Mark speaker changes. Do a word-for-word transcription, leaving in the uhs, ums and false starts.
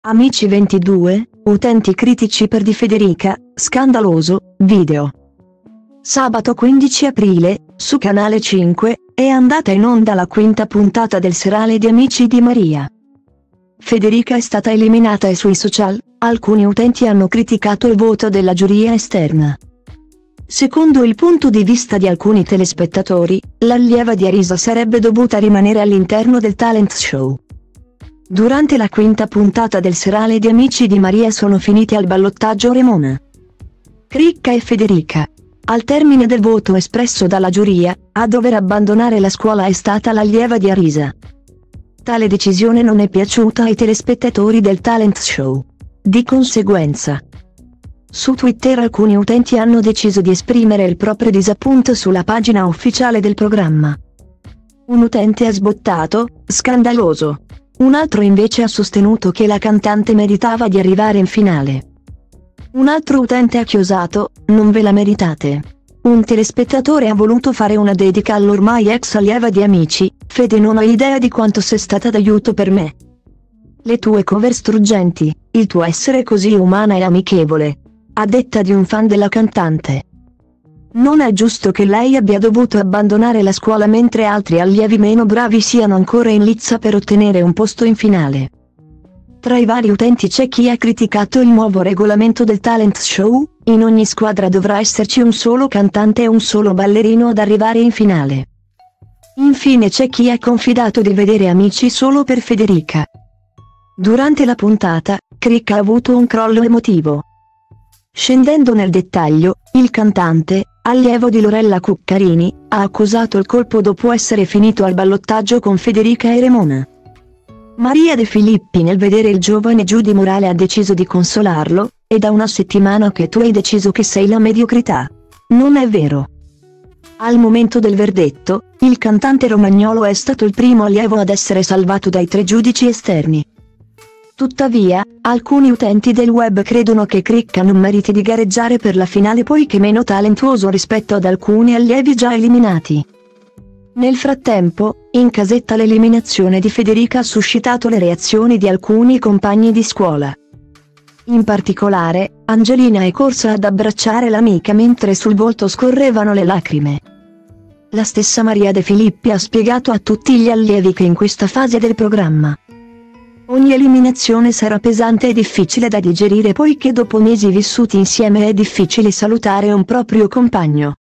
Speaker 1: Amici ventidue, utenti critici per Di Federica, scandaloso, video. Sabato quindici aprile, su Canale cinque, è andata in onda la quinta puntata del seriale di Amici di Maria. Federica è stata eliminata e sui social, alcuni utenti hanno criticato il voto della giuria esterna. Secondo il punto di vista di alcuni telespettatori, l'allieva di Arisa sarebbe dovuta rimanere all'interno del talent show. Durante la quinta puntata del seriale di Amici di Maria sono finiti al ballottaggio Ramona, Cricca e Federica. Al termine del voto espresso dalla giuria, a dover abbandonare la scuola è stata l'allieva di Arisa. Tale decisione non è piaciuta ai telespettatori del talent show. Di conseguenza, su Twitter alcuni utenti hanno deciso di esprimere il proprio disappunto sulla pagina ufficiale del programma. Un utente ha sbottato, scandaloso. Un altro invece ha sostenuto che la cantante meritava di arrivare in finale. Un altro utente ha chiosato, non ve la meritate. Un telespettatore ha voluto fare una dedica all'ormai ex allieva di Amici: Fede, non hai idea di quanto sei stata d'aiuto per me. Le tue cover struggenti, il tuo essere così umana e amichevole. A detta di un fan della cantante. Non è giusto che lei abbia dovuto abbandonare la scuola mentre altri allievi meno bravi siano ancora in lizza per ottenere un posto in finale. Tra i vari utenti c'è chi ha criticato il nuovo regolamento del talent show: in ogni squadra dovrà esserci un solo cantante e un solo ballerino ad arrivare in finale. Infine c'è chi ha confidato di vedere Amici solo per Federica. Durante la puntata, Cricca ha avuto un crollo emotivo. Scendendo nel dettaglio, il cantante, allievo di Lorella Cuccarini, ha accusato il colpo dopo essere finito al ballottaggio con Federica e Ramona. Maria De Filippi, nel vedere il giovane giù di morale, ha deciso di consolarlo: è da una settimana che tu hai deciso che sei la mediocrità. Non è vero. Al momento del verdetto, il cantante romagnolo è stato il primo allievo ad essere salvato dai tre giudici esterni. Tuttavia, alcuni utenti del web credono che Cricca non meriti di gareggiare per la finale poiché meno talentuoso rispetto ad alcuni allievi già eliminati. Nel frattempo, in casetta l'eliminazione di Federica ha suscitato le reazioni di alcuni compagni di scuola. In particolare, Angelina è corsa ad abbracciare l'amica mentre sul volto scorrevano le lacrime. La stessa Maria De Filippi ha spiegato a tutti gli allievi che in questa fase del programma ogni eliminazione sarà pesante e difficile da digerire poiché dopo mesi vissuti insieme è difficile salutare un proprio compagno.